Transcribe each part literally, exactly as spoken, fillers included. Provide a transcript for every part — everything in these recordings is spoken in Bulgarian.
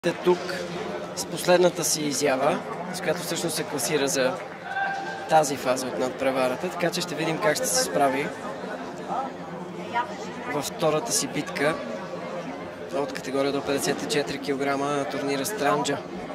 Тук с последната си изява, с която всъщност се класира за тази фаза от надпреварата, така че ще видим как ще се справи във втората си битка от категория до петдесет и четири килограма на турнира Странджа.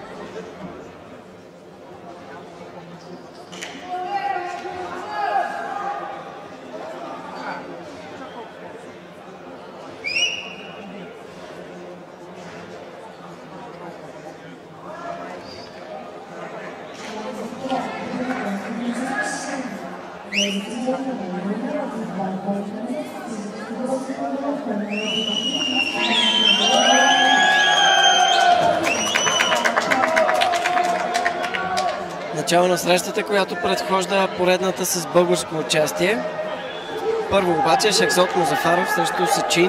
Начало на срещата, която предхожда поредната с българско участие. Първо обаче Шахзод Музафаров срещу Сачин.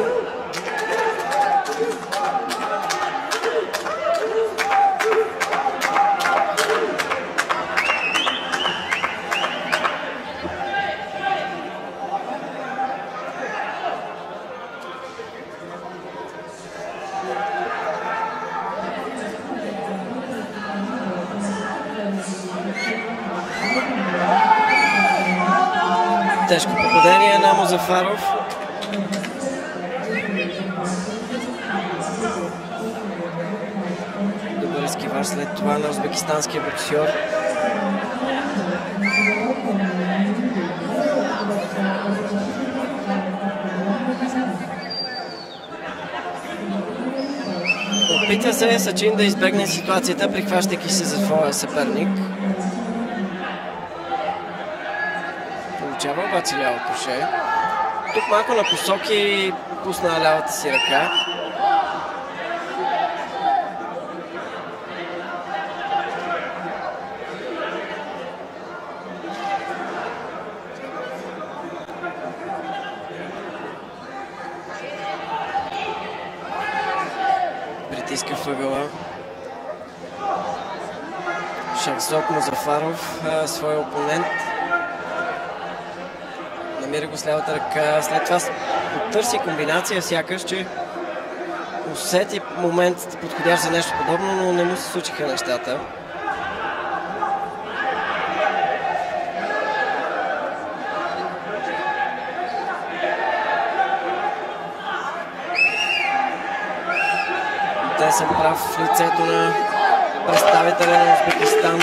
Тежко попадение на Музафаров. Добър ескиваж след това на узбекистанския боксьор. Опитва се Сачин да избегне ситуацията, прихващайки се за своя съперник. Получава обаче ляво круше. Тук малко на посоки пусна лявата си ръка. Притиска въгъла Шахзод Музафаров, своя опонент. Намира го с лявата ръка. След това търси комбинация, сякаш, че усети момент подходящ за нещо подобно, но не му се случиха нещата. Те съм прав в лицето на представителя на Узбекистан.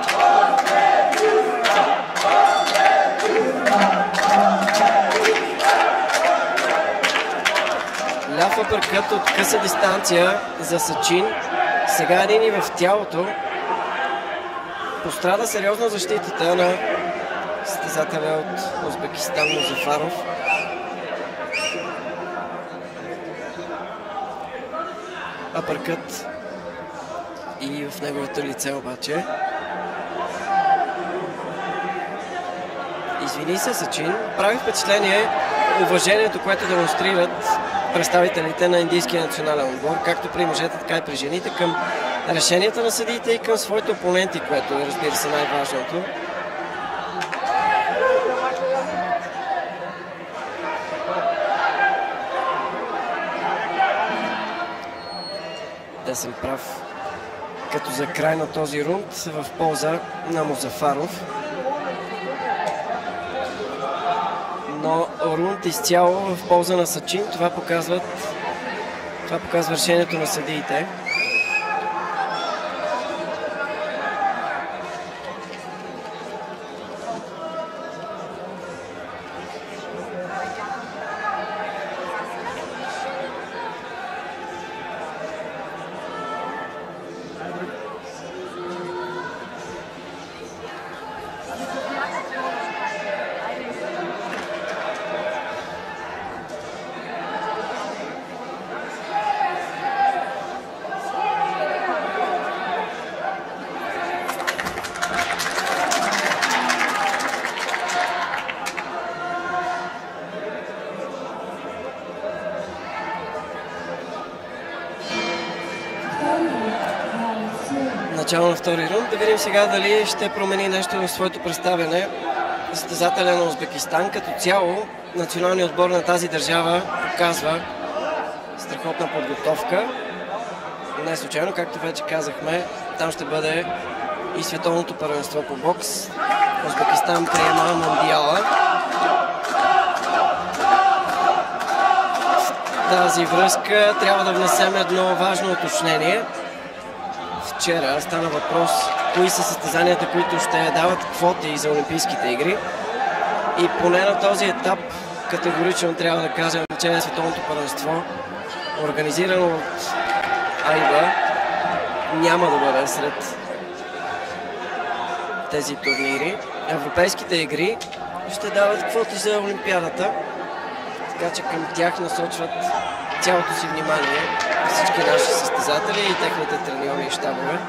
Ляв апъркът от къса дистанция за Сачин. Сега един и в тялото. Пострада сериозно защитата на състезателя от Узбекистан Музафаров. Апъркът и в неговото лице обаче. Извини се Сачин. Прави впечатление уважението, което демонстрират представителите на индийския национален отбор, както при мъжете, така и при жените, към решенията на съдиите и към своите опоненти, което е, разбира се, най-важното. Да съм прав. Като за край на този рунд в полза на Музафаров. Но рунд изцяло в полза на Сачин. Това показват, това показва решението на съдиите. Начало на втори рунд. Да видим сега дали ще промени нещо в своето представяне състезателя на Узбекистан. Като цяло националният отбор на тази държава показва страхотна подготовка. Не случайно, както вече казахме, там ще бъде и световното първенство по бокс. Узбекистан приема Мондиала. В тази връзка трябва да внесем едно важно уточнение. Вчера стана въпрос кои са състезанията, които ще дават квоти за Олимпийските игри. И поне на този етап категорично трябва да кажем, че световното първенство, организирано от АИБА, няма да бъде сред тези турнири. Европейските игри ще дават квоти за Олимпиадата, така че към тях насочват цялото си внимание всички наши състезатели и техните треньори и щабове.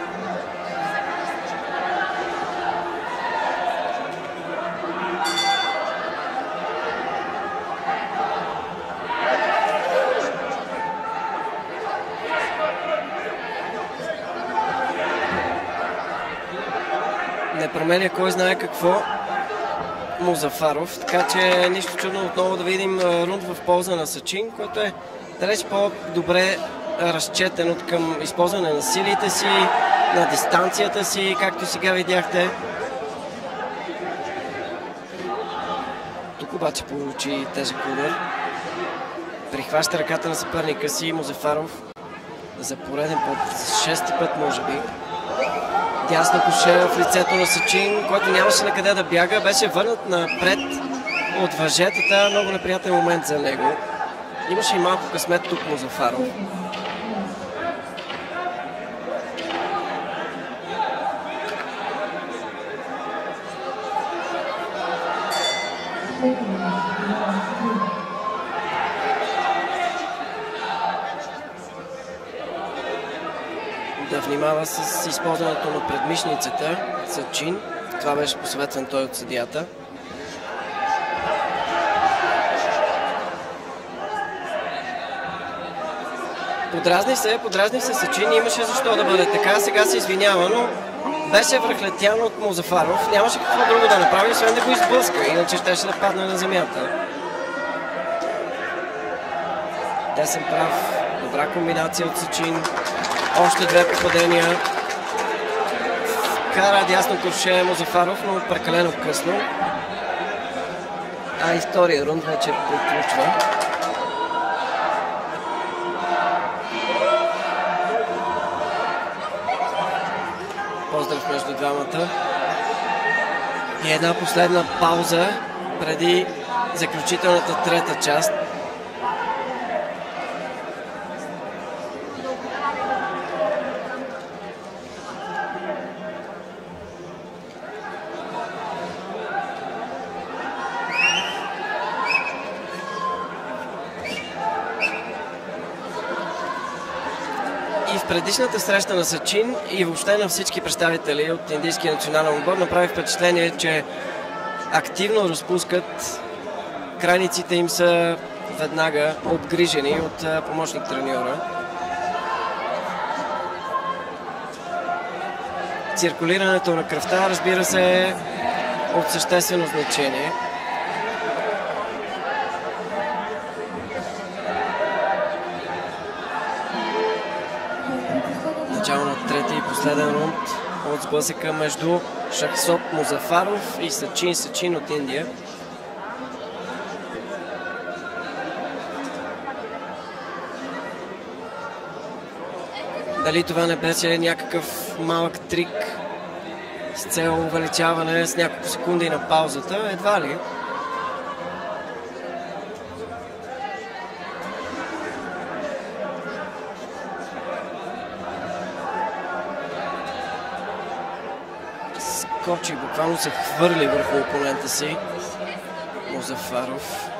Не променя кой знае какво Музафаров, така че нищо чудно отново да видим рунд в полза на Сачин, който е далеч по-добре разчетен от към използване на силите си, на дистанцията си, както сега видяхте. Тук обаче получи тежък удар. Прихваща ръката на съперника си Музафаров за пореден път, шести път може би. Дясно коше в лицето на Сачин, който нямаше на къде да бяга, беше върнат напред от въжетата. Много неприятен момент за него. Имаше и малко късмет тук Музафаров. Да внимава с използването на предмишницата Сачин. Това беше посъветван той от съдията. Подразни се, подразни се Сачин. Имаше защо да бъде така. Сега се извинява, но беше връхлетян от Музафаров. Нямаше какво друго да направи, освен да го изблъска. Иначе щеше да падне на земята. Десен прав. Добра комбинация от Сачин. Още две попадения. Кара дясно курше Музафаров, но прекалено късно. А и втория рунд вече приключва. Поздрав между двамата. И една последна пауза преди заключителната трета част. Предишната среща на Сачин и въобще на всички представители от индийския национален отбор направи впечатление, че активно разпускат. Крайниците им са веднага обгрижени от помощник треньора. Циркулирането на кръвта, разбира се, е от съществено значение. Начало на трети и последен рунд от сблъсъка между Шахсот Музафаров и Сачин Сачин от Индия. Дали това не беше някакъв малък трик с цел увеличаване с няколко секунди на паузата? Едва ли. Скочи, буквално се хвърли върху опонента си Музафаров.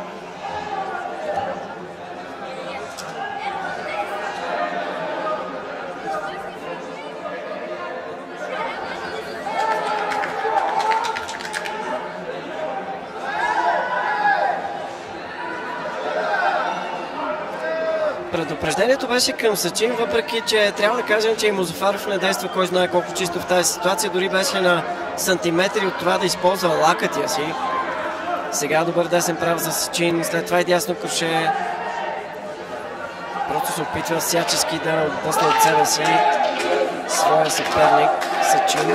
Предупреждението беше към Сачин, въпреки че трябва да кажем, че и Музафаров не действа кой знае колко чисто в тази ситуация. Дори беше на сантиметри от това да използва лакътя си. Сега добър десен прав за Сачин, след това и дясно круше. Просто се опитва всячески да отблъсне от себе си своя съперник Сачин.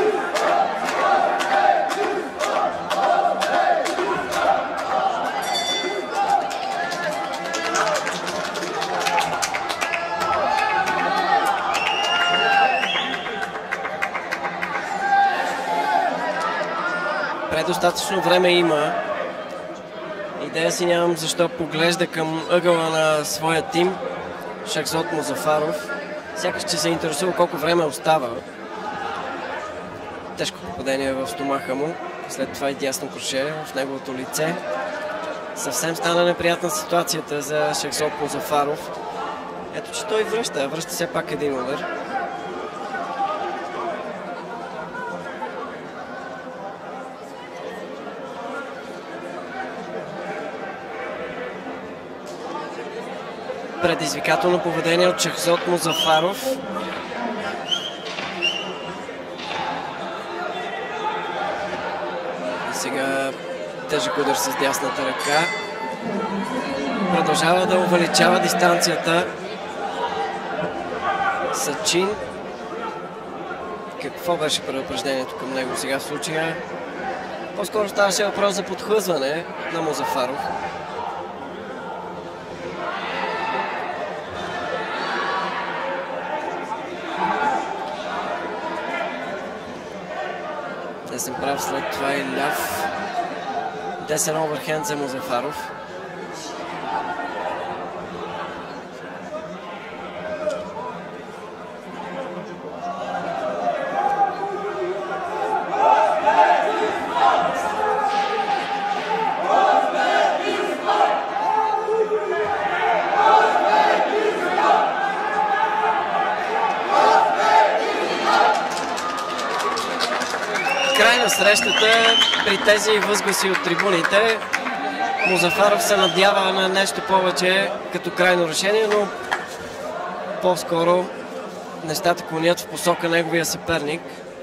Предостатъчно време има. Идея си нямам защо поглежда към ъгъла на своя тим Шахзод Музафаров. Сякаш че се интересува колко време остава. Тежко попадение в стомаха му. След това и дясно круше в неговото лице. Съвсем стана неприятна ситуацията за Шахзод Музафаров. Ето, че той връща. Връща все пак един удар. Предизвикателно поведение от Шахзод Музафаров. И сега тежък удар с дясната ръка. Продължава да увеличава дистанцията Сачин. Какво беше предупреждението към него сега в случая? По-скоро ставаше въпрос за подхлъзване на Музафаров. Десен прав, след това и ляв. Десен оверхенд за Музафаров. Край на срещата, при тези възгласи от трибуните, Музафаров се надява на нещо повече като крайно решение, но по-скоро нещата клонят в посока неговия съперник.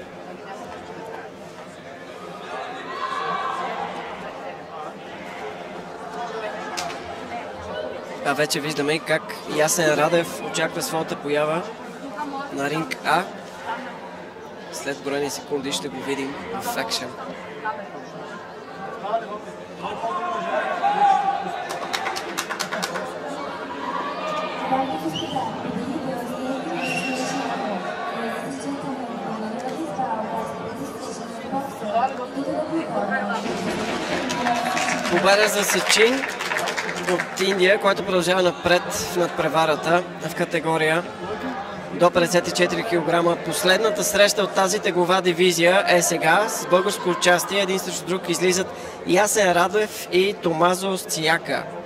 А вече виждаме и как Ясен Радев очаква своята поява на ринг А. След броени секунди ще го видим в екшен. Победа за Сачин от Индия, който продължава напред в надпреварата в категория до петдесет и четири килограма. Последната среща от тази теглова дивизия е сега с българско участие. Един срещу друг излизат Ясен Радев и Томазо Сцияка.